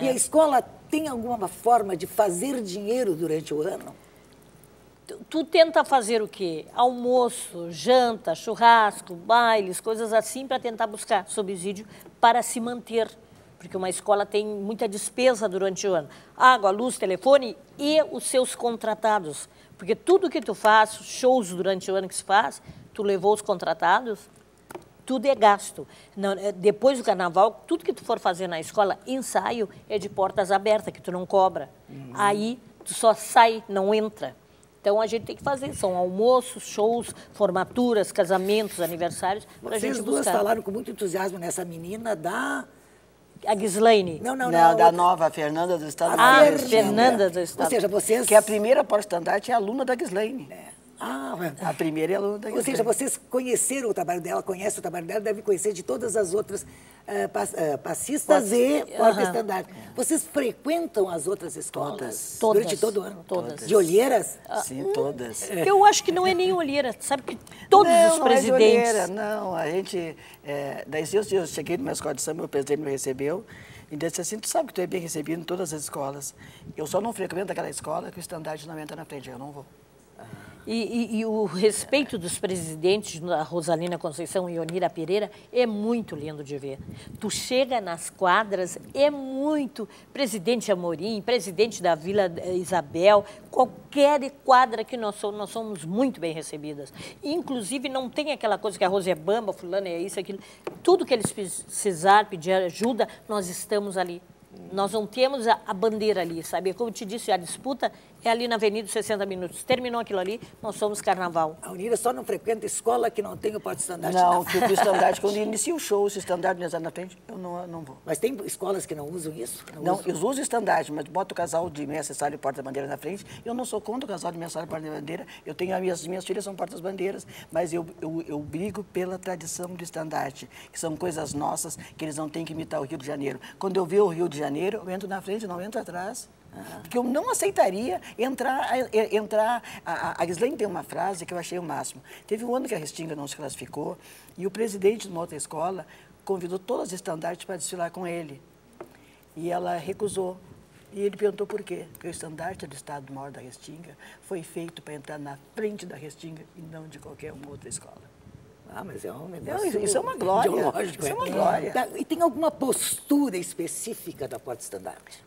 E a escola tem alguma forma de fazer dinheiro durante o ano? Tu tenta fazer o quê? Almoço, janta, churrasco, bailes, coisas assim, para tentar buscar subsídio para se manter. Porque uma escola tem muita despesa durante o ano. Água, luz, telefone e os seus contratados. Porque tudo que tu faz, shows durante o ano que se faz, tu levou os contratados, tudo é gasto. Não, depois do carnaval, tudo que tu for fazer na escola, ensaio, é de portas abertas, que tu não cobra. Aí tu só sai, não entra. Então, a gente tem que fazer, são almoços, shows, formaturas, casamentos, aniversários, para a gente buscar. Vocês duas falaram com muito entusiasmo nessa menina da... A Gislaine. Não, da nova, a Fernanda do Estado Ah, Maior. Fernanda do Estado. Ou seja, vocês... Que a primeira porta-estandarte é aluna da Gislaine. Ah, A primeira é aluna da Gislaine. ou seja, vocês conheceram o trabalho dela, conhecem o trabalho dela, devem conhecer de todas as outras passistas e porta-estandarte. Vocês frequentam as outras escolas? Todas. Durante todo o ano? Todas. De olheiras? Sim, todas. Eu acho que não é nem olheira, sabe que todos os Não é de presidentes... olheira, não, a gente... daí eu cheguei numa escola de samba, o presidente me recebeu, e disse assim, tu sabe que tu é bem recebido em todas as escolas. Eu só não frequento aquela escola que o estandarte não entra na frente, eu não vou. E o respeito dos presidentes, a Rosalina Conceição e Onira Pereira, é muito lindo de ver. Tu chega nas quadras, é muito... Presidente Amorim, presidente da Vila Isabel, qualquer quadra que nós somos muito bem recebidas. Inclusive, não tem aquela coisa que a Rose é bamba, fulano é isso, aquilo. Tudo que eles precisar, pedir ajuda, nós estamos ali. Nós não temos a bandeira ali, sabe? Como eu te disse, a disputa é ali na Avenida 60 Minutos. Terminou aquilo ali, nós somos carnaval. A Unira só não frequenta escola que não tem o porta-estandarte. Não, que o estandarte, quando inicia o show, se o estandarte não está na frente, eu não vou. Mas tem escolas que não usam isso? Não, eu uso o estandarte, mas boto o casal de mestre, sala e porta-bandeira na frente. Eu não sou contra o casal de mestre, sala e porta-bandeira. Eu tenho as minhas filhas são portas-bandeiras, mas eu brigo pela tradição do estandarte, que são coisas nossas, que eles não têm que imitar o Rio de Janeiro. Quando eu ver o Rio de Janeiro, eu entro na frente, não entro atrás. Porque eu não aceitaria entrar... A Gislaine tem uma frase que eu achei o máximo. Teve um ano que a Restinga não se classificou e o presidente de uma outra escola convidou todas as estandartes para desfilar com ele. E ela recusou. E ele perguntou por quê. Porque o estandarte do Estado-Maior da Restinga foi feito para entrar na frente da Restinga e não de qualquer uma outra escola. Ah, mas é um negócio isso é uma glória. ideológico. Isso é uma glória. E tem alguma postura específica da porta-estandarte?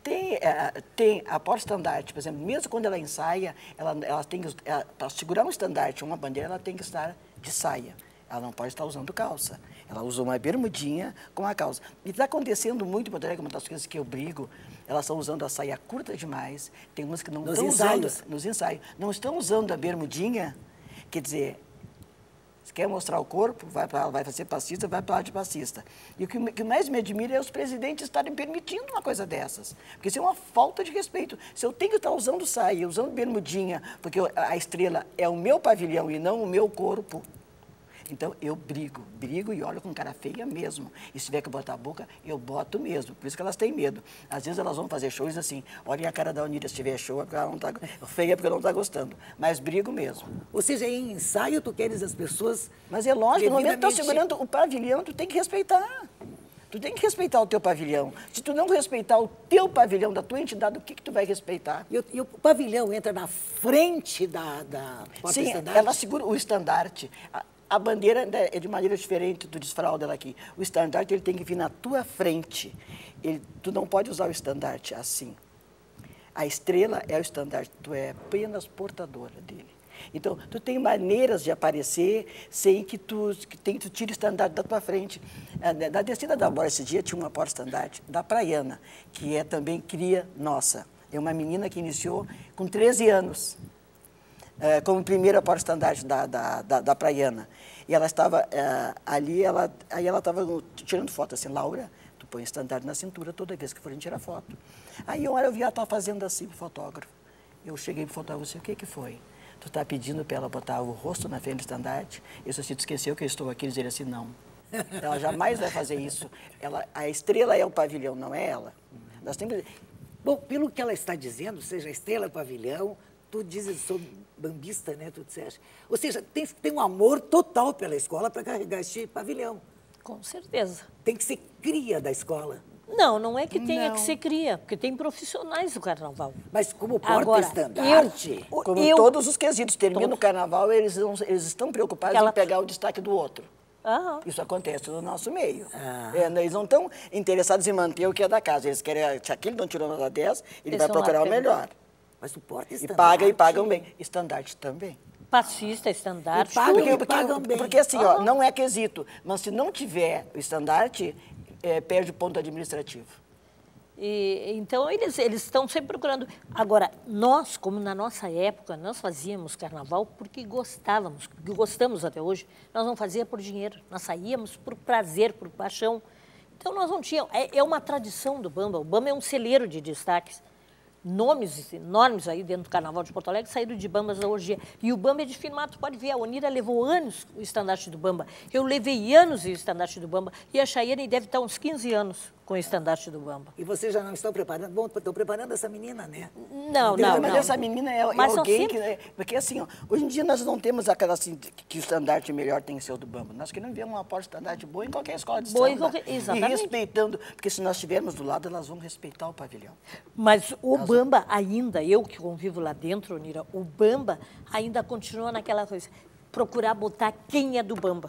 Tem a porta-estandarte, por exemplo, mesmo quando ela ensaia, ela tem para segurar um estandarte, uma bandeira, ela tem que estar de saia. Ela não pode estar usando calça. Ela usa uma bermudinha com a calça. E está acontecendo muito, uma das coisas que eu brigo, elas estão usando a saia curta demais. Tem umas que não estão usando nos ensaios. Não estão usando a bermudinha, quer dizer... Se quer mostrar o corpo, vai ser passista, vai para lá de passista. E o que mais me admira é os presidentes estarem permitindo uma coisa dessas. Porque isso é uma falta de respeito. Se eu tenho que estar usando saia, usando bermudinha, porque a estrela é o meu pavilhão e não o meu corpo, então eu brigo e olho com cara feia mesmo. E se tiver que botar a boca, eu boto mesmo. Por isso que elas têm medo. Às vezes elas vão fazer shows assim, olhem a cara da Unira, se tiver show, é porque ela não está feia, porque ela não está gostando. Mas brigo mesmo. Ou seja, em ensaio tu queres as pessoas... Mas é lógico, no momento que está segurando o pavilhão, tu tem que respeitar. Tu tem que respeitar o teu pavilhão. Se tu não respeitar o teu pavilhão da tua entidade, o que tu vai respeitar? E o pavilhão entra na frente da porta-estandarte? Sim, ela segura o estandarte. A bandeira é de maneira diferente do desfraldo dela aqui. O estandarte ele tem que vir na tua frente. Tu não pode usar o estandarte assim. A estrela é o estandarte, tu é apenas portadora dele. Então, tu tem maneiras de aparecer sem que tu tire o estandarte da tua frente. Na descida da Bora esse dia tinha uma porta-estandarte da Praiana, que é também cria nossa. É uma menina que iniciou com 13 anos. Como primeira porta-estandarte da Praiana. E ela estava ali, aí ela estava tirando foto assim, Laura, tu põe estandarte na cintura toda vez que forem tirar foto. Aí uma hora eu vi ela estava fazendo assim pro fotógrafo. Eu cheguei pro fotógrafo e disse, o que foi? Tu está pedindo para ela botar o rosto na frente do estandarte? Eu disse assim, tu esqueceu que eu estou aqui? Ele disse assim, não. Ela jamais vai fazer isso. A estrela é o pavilhão, não é ela. Nós temos... Bom, pelo que ela está dizendo, seja a estrela, o pavilhão, tu dizes, sou bambista, né, tu disseste. Ou seja, tem que ter um amor total pela escola para carregar este pavilhão. Com certeza. Tem que ser cria da escola. Não, não é que tenha que ser cria, porque tem profissionais do carnaval. Mas como Agora, porta-estandarte... Como todos os quesitos, termina o carnaval, eles estão preocupados em pegar o destaque do outro. Aham. Isso acontece no nosso meio. Eles não estão interessados em manter o que é da casa. Eles querem, se aquele não tirou nota 10, ele vai procurar o melhor. Mas o porta-estandarte... E pagam bem. Estandarte também. Passista, estandarte, Pagam bem. Porque assim, ó, não é quesito, mas se não tiver o estandarte, perde o ponto administrativo. Então, eles estão sempre procurando. Agora, nós, como na nossa época, nós fazíamos carnaval porque gostávamos, porque gostamos até hoje. Nós não fazíamos por dinheiro, nós saíamos por prazer, por paixão. Então, nós não tínhamos... É uma tradição do Bamba. O Bamba é um celeiro de destaques. Nomes enormes aí dentro do Carnaval de Porto Alegre saíram de Bambas da Orgia. E o Bamba é de firmado, tu pode ver, a Onira levou anos o estandarte do Bamba. Eu levei anos o estandarte do Bamba. E a Chayane deve estar uns 15 anos com o estandarte do Bamba. E vocês já não estão preparando? Bom, estão preparando essa menina, né? Não. Mas essa menina é alguém sempre... que... Porque assim, ó, hoje em dia nós não temos aquela assim, que o estandarte melhor tem que ser o do Bamba. Nós queremos ver uma porta-estandarte boa em qualquer escola de samba. Exatamente. E respeitando, porque se nós estivermos do lado, elas vão respeitar o pavilhão. Mas o Bamba ainda, eu que convivo lá dentro, Onira, o Bamba ainda continua naquela coisa, procurar botar quem é do Bamba.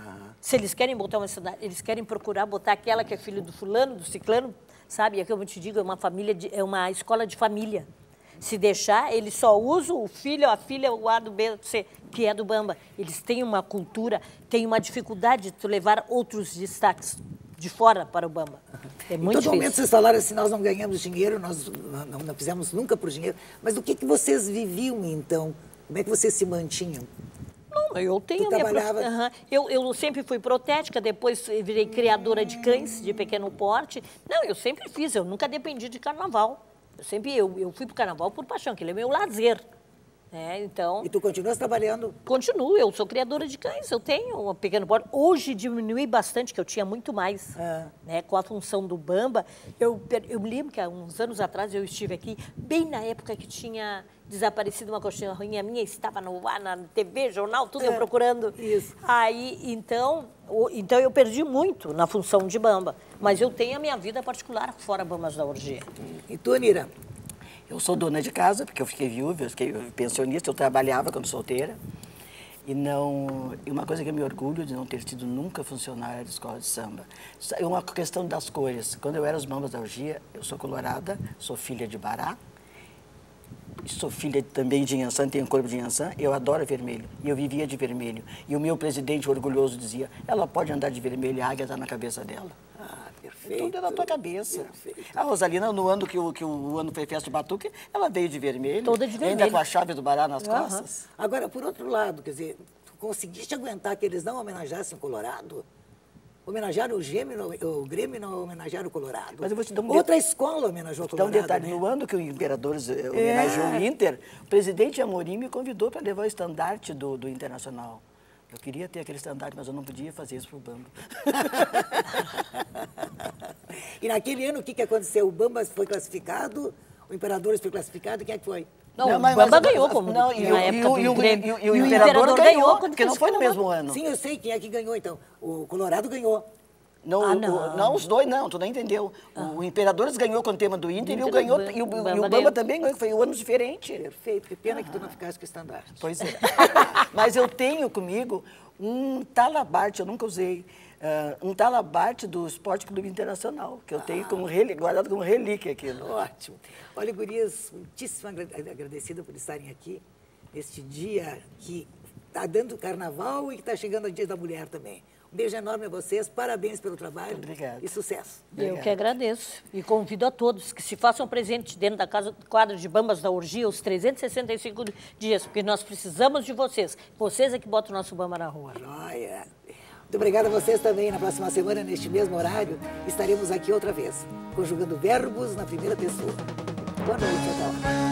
Se eles querem botar uma cidade, eles querem procurar botar aquela que é filho do fulano, do ciclano, sabe? É que eu te digo, é uma família, é uma escola de família. Se deixar, eles só usam o filho, a filha, o A do B, do C, que é do Bamba. Eles têm uma cultura, têm uma dificuldade de levar outros destaques de fora para o Bamba. É muito difícil. Em todo momento vocês falaram assim, nós não ganhamos dinheiro, nós não fizemos nunca por dinheiro. Mas do que vocês viviam, então? Como é que vocês se mantinham? Não, eu tenho minha eu sempre fui protética, depois virei criadora de cães de pequeno porte. Não, eu sempre fiz, eu nunca dependi de carnaval. Eu fui para o carnaval por paixão, que ele é meu lazer. Então... E tu continuas trabalhando? Continuo, eu sou criadora de cães, eu tenho um pequeno porte. Hoje diminui bastante, que eu tinha muito mais. Com a função do Bamba. Eu me lembro que há uns anos atrás eu estive aqui, bem na época que tinha desaparecido uma cachorrinha minha, estava no ar, na TV, jornal, tudo eu procurando. Isso. Aí, então eu perdi muito na função de Bamba. Mas eu tenho a minha vida particular fora Bambas da Orgia. E tu, Onira? Eu sou dona de casa, porque eu fiquei viúva, eu fiquei pensionista, eu trabalhava quando solteira. E uma coisa que eu me orgulho de não ter sido nunca funcionária de escola de samba. É uma questão das cores. Quando eu era os Bambas da Orgia, eu sou colorada, sou filha de Bará, sou filha também de Inhansã, tenho corpo de Inhansã, eu adoro vermelho. E eu vivia de vermelho. E o meu presidente orgulhoso dizia, ela pode andar de vermelho e a águia está na cabeça dela. Perfeito. Tudo é na tua cabeça. Perfeito. A Rosalina, no ano que o ano foi festa de batuque, ela veio de vermelho. Toda de vermelho. Ainda com a chave do Bará nas costas. Agora, por outro lado, quer dizer, tu conseguiste aguentar que eles não homenageassem o Colorado? Homenagearam o Grêmio e não homenagearam o Colorado. Mas eu vou te dar Outra escola homenageou o Colorado. Então, um detalhe, no ano que o Imperadores homenageou o Inter, o presidente Amorim me convidou para levar o estandarte do Internacional. Eu queria ter aquele estandarte, mas eu não podia fazer isso para o Bamba. E naquele ano, o que aconteceu? O Bamba foi classificado, o Imperadores foi classificado, quem é que foi? Não, o Bamba ganhou como na época do Grêmio. E o Imperador ganhou, porque não foi no mesmo ano. Sim, eu sei quem é que ganhou, então. O Colorado ganhou. Não, os dois não, tu não entendeu. O Imperadores ganhou com o tema do Inter e o Bamba também ganhou, que foi um ano diferente. Perfeito, que pena que tu não ficasse com o estandarte. Pois é. Mas eu tenho comigo um talabarte, eu nunca usei, um talabarte do Esporte Clube Internacional, que eu tenho guardado como relíquia aqui. Ótimo. Olha, gurias, muitíssimo agradecida por estarem aqui neste dia que está dando carnaval e que está chegando o Dia da Mulher também. Um beijo enorme a vocês, parabéns pelo trabalho. Obrigado. E sucesso. Eu que agradeço. E convido a todos que se façam presentes dentro da quadra de Bambas da Orgia os 365 dias, porque nós precisamos de vocês. Vocês é que botam o nosso Bamba na rua. Joia. Muito obrigada a vocês também. Na próxima semana, neste mesmo horário, estaremos aqui outra vez, conjugando verbos na primeira pessoa. Boa noite, até lá.